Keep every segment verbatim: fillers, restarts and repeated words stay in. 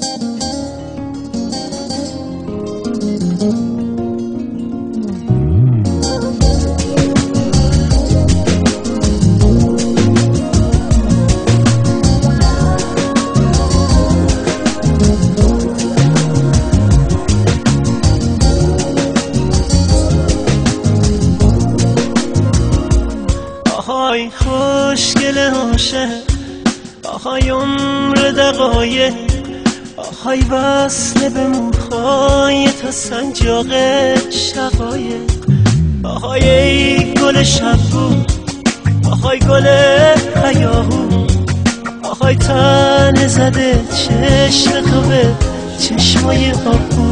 آهای خوشگل عاشق، آهای عمر دقایق، آهای وصل به موهای تا سنجاق شقایق، آهای ای گل شبو، آهای گل هیاهو، آهای تن زده چشم تو به چشمای آبو.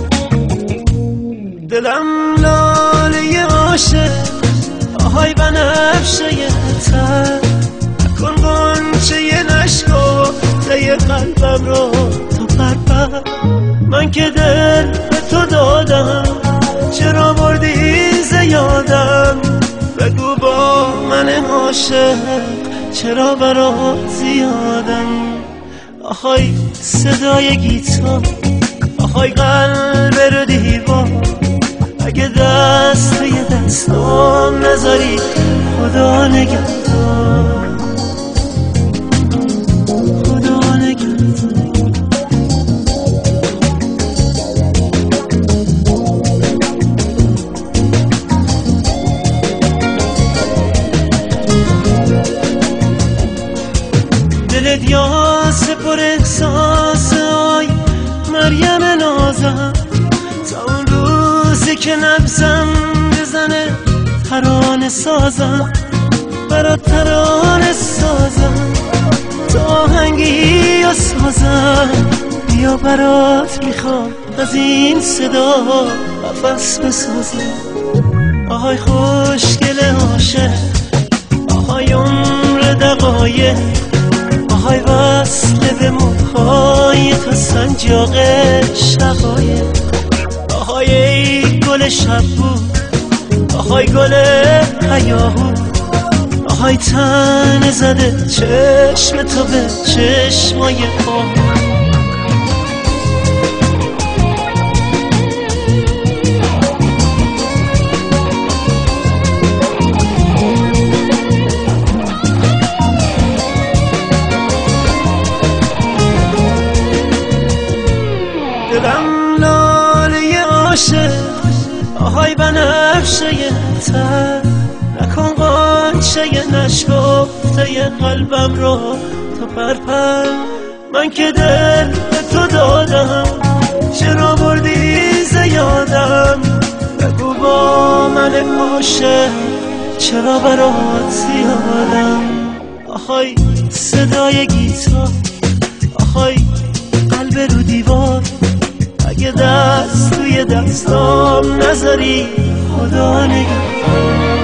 دلم لاله عاشق، آهای بنفشه تر، نکن غنچه نشکفته قلبم رو تو پرپر. من که دل به تو دادم، چرا بردی زیادم؟ بگو با من عاشق چرا برات زیادم؟ آهای صدای گیتار، آهای قلب رو دیوار، اگه دست به دستام نذاری خدا نگهدار، خدا نگهدار. دلت یاس پر احساس، آی مریم نازم، تا اون روزی که نبزم بزنه ترانه سازم، برات ترانه سازم، تا آهنگی و سازم. بیا برات میخوام از این صدا قفس بسازم. آهای خوشگل عاشق، آهای عمر دقایق، آهای وصل به موهای تا سنجاق شقایق، آهای ای گل شبو، آهای گل هیاهو، آهای تن زده چشم تو به چشمای آهو. دلم لاله عاشق، آهای بنفشه تر، نکن غنچه نشکفته قلبم رو تو پرپر. من که دل به تو دادم، چرا بردی زیادم؟ بگو با من عاشق چرا برات زیادم؟ آهای صدای گیتار، آهای قلب رو دیوار، اگه دست توی دستام نذاری خدا نگهدار.